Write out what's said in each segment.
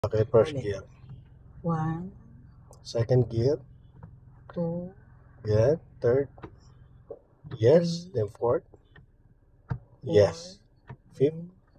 Okay, first gear. 1, Second gear. 2, Good. Third. Yes. Then fourth. Yes. Fifth.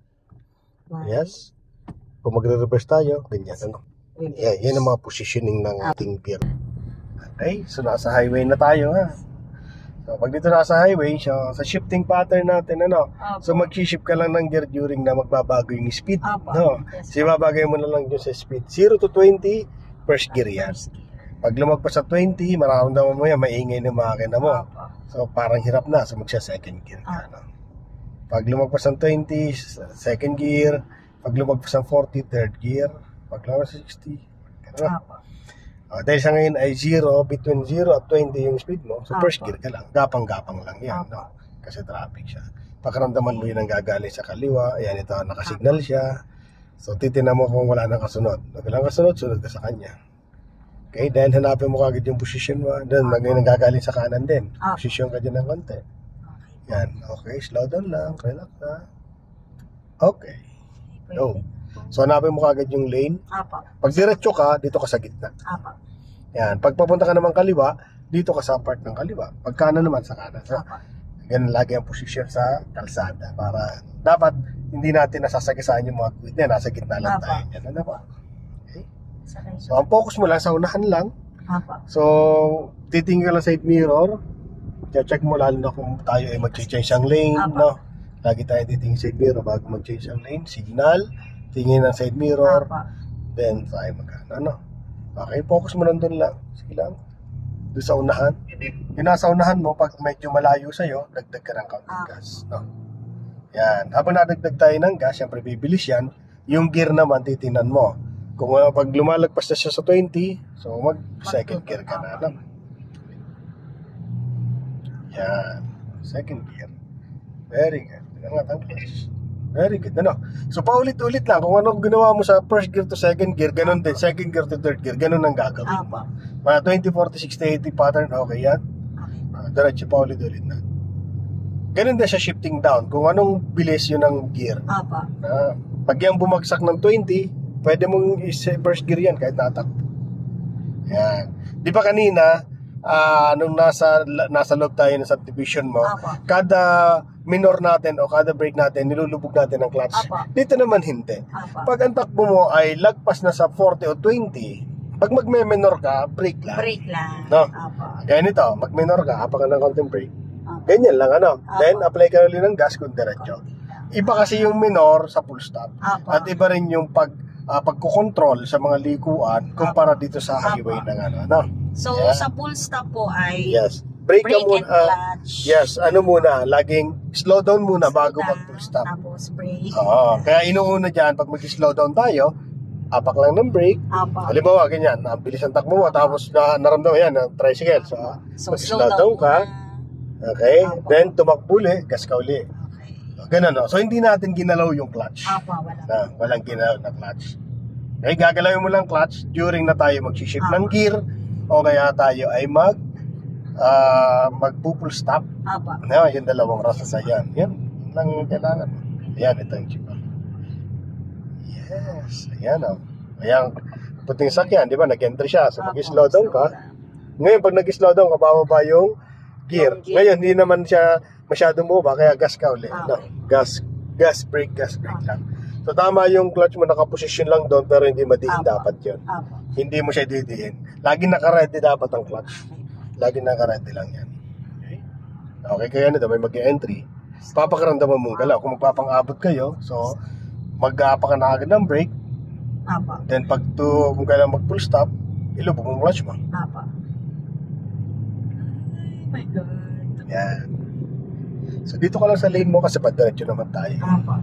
5, Yes. Kung magre-reverse tayo, ganyan. Ano? Yan ang mga positioning ng ating gear. Okay, so nasa highway na tayo ha. So pag dito nasa highway, so sa shifting pattern natin, so mag-shift ka lang ng gear during na magbabago yung speed, no? So ibabagay mo na lang dun sa speed 0 to 20, first gear yan. Pag lumagpas sa 20, mararamdaman mo yan, maingay na makina mo. So parang hirap na, so magsa-second gear ka, no? Pag lumagpas ng 20, second gear. Pag lumagpas ng 40, third gear. Pag lumagpas sa 60, gano'n. Dahil sa ngayon ay 0, between 0 at 20 yung speed mo, so first gear ka lang, gapang-gapang lang yan, no? Kasi traffic siya. Pakaramdaman mo yun ang gagaling sa kaliwa, ayan ito, nakasignal siya. So titignan mo kung wala nang kasunod. Pag walang kasunod, sunod ka sa kanya. Okay, then hanapin mo kagad yung position mo, then ngayon ang gagaling sa kanan din. Position ka dyan ng konti. Yan, okay, slow down lang, relax na. Okay, go. So hanapin mo kagad yung lane. Pag diretso ka, dito ka sa gitna. Yan, pag papunta ka naman kaliwa, dito ka sa part ng kaliwa. Pag kanan naman sa kanan. So, ganun lagi ang posisyon sa kalsada para dapat hindi natin nasasagasaan yung mga quid na nasa gitna lang tayo. Yan, ano ba? Okay. So ang focus mo lang sa unahan lang. So titingin ka lang side mirror. Check mo lalo na kung tayo ay mag-change ang lane, no? Lagi tayo titingin side mirror bago mag-change ang lane. Signal, tingin ng side mirror, then tayo ano. Okay, focus mo lang doon lang. Sige lang. Doon sa unahan. Yung nasa unahan mo, pag medyo malayo sa'yo, dagdag ka ng counting gas, no? Yan. Habang nadagdag tayo ng gas, syempre bibilis yan. Yung gear naman, titinan mo. Kung pag lumalagpas na siya sa 20, so mag-second gear ka na, no? Yan. Second gear. Very good. Angat ang clutch. Very good, ano? So paulit-ulit lang. Kung ano ginawa mo sa first gear to second gear, ganun din. Second gear to third gear, ganun ang gagawin. Mga 20, 40, 60, 80 pattern, okay yan? Diretso paulit-ulit na. Ganun din sa shifting down. Kung anong bilis yun ng gear. Pag yan bumagsak ng 20, pwede mong first gear yan kahit natakbo. Yan. Di ba kanina, nung nasa loob tayo ng subdivision mo, kada minor natin o kada brake natin, nilulubog natin ang clutch. Dito naman hindi. Pag ang takbo mo ay lagpas na sa 40 o 20, pag magme-minor ka, brake lang. Brake lang. No? Kaya nito, mag-minor ka, hapakan ng konting brake. Ganyan lang, ano? Then, apply ka ulit ng gas kung diretso. Iba kasi yung minor sa full stop. At iba rin yung pagkukontrol sa mga likuan kumpara dito sa highway ng ano. So, sa full stop po ay brake ka muna. and clutch. Yes, ano muna, laging slow down muna bago mag-full stop. Tapos brake. Oo, kaya inuuna dyan, pag mag-slow down tayo, apak lang ng brake. Halimbawa, ganyan, ang bilis ang takbo mo, tapos naramdaman yan, ng tricycle. So mag-slow down ka. Okay, then tumakbo ulit, gas ka ulit. Ganun, no? So hindi natin ginalaw yung clutch. Walang ginalaw na clutch. Okay, gagalawin mo lang clutch during na tayo mag-shift ng gear o kaya tayo ay mag-full stop. Yung dalawang rasas yan. Yan lang kailangan. Ayan, ito yung chip. Yes, ayan o. Ayan, puting sakyan, di ba? Nag-entry siya. So mag-slow down ka. Ngayon, pag nag-slow down ka, bababa yung gear. Ngayon, hindi naman siya masyadong bumaba, kaya gas ka ulit. No? Gas brake lang. So tama yung clutch mo, nakaposisyon lang doon, pero hindi madiin dapat yun. Hindi mo siya didiin. Lagi naka-ready dapat ang clutch. Lagi naka-ready lang yan. Okay, kaya nito, may mag-entry. Papakaramdaman mong galaw. Kung magpapang-abot kayo, so mag-aapa ka na agad ng brake. Then kung kailangan mag-full stop, ilubog mong clutch mo. Oh my God. Yan. So dito ka lang sa lane mo kasi padiretso naman tayo.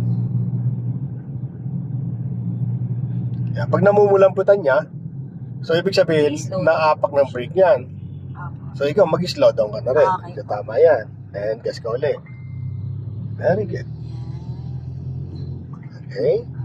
Yan. Pag namumulamputan niya, so ibig sabihin, naapak ng brake niyan. So ikaw mag-slow down ka na rin. So tama yan. And gas ka ulit. Very good. Okay.